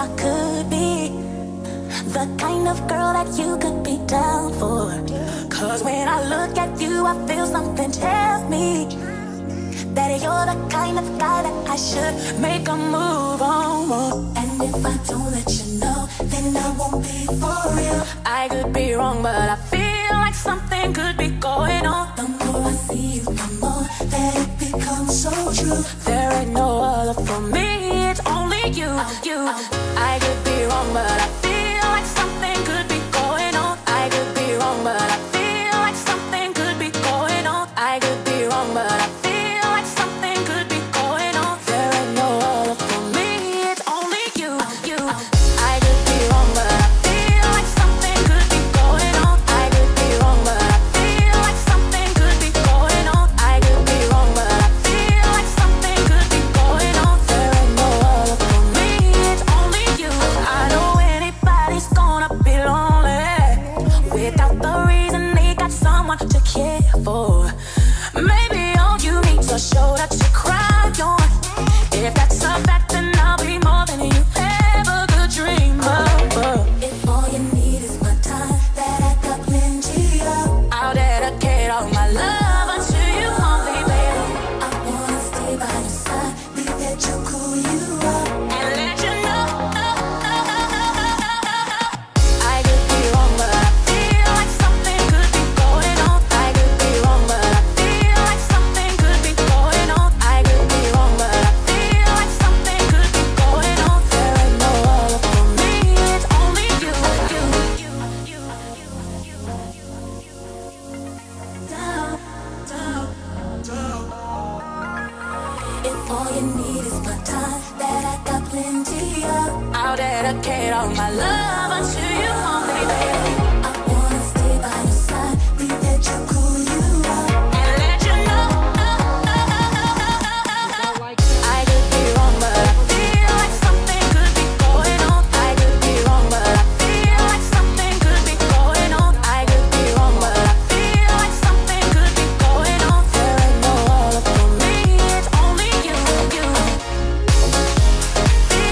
could be the kind of girl that you could be down for. Cause when I look at you, I feel something tell me that you're the kind of guy that I should make a move on. And if I don't let you know, then I won't be for real. I could be wrong, but I feel like something could be going on. The more I see you, the more that it becomes so true. There ain't no other for me, it's only you. I could be wrong, but I feel like something could be going on. I could be wrong, but I feel like something could be going on. I could be wrong, but I feel like something could be going on. There ain't no other for me, it's only you. I could be wrong, but I feel like something could be going on. I could be wrong, but I feel like something could be going on. I could be wrong, but I feel like something could be going on. There ain't no other for me, it's only you. I know anybody's gonna be lonely without the reason they got someone to care for. Maybe all you need's a shoulder to cry on. If that's a fact, then I'll be more than you ever could dream of. If all you need is my time, that I got plenty of, I'll dedicate all my love unto you only, baby. I wanna stay by your side, be there to cool you up, and let you know. I could be wrong, but I feel like something could be going on. I could be wrong, but I feel like something could be going on. I could be wrong, but I feel like something could be going on. There ain't no other for me, it's only you. If all you need is my time, that I got plenty of, I'll dedicate all my love unto